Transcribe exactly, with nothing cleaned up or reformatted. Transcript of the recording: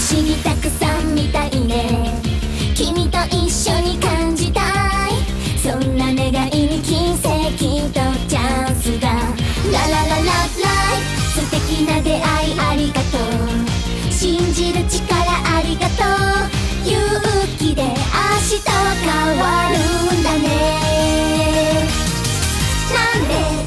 思議たくさんみたいね。君と一緒に感じたい、そんな願いに奇跡とチャンスが。ララララライ、素敵な出会いありがとう、信じる力ありがとう、勇気で明日は変わるんだね。なんで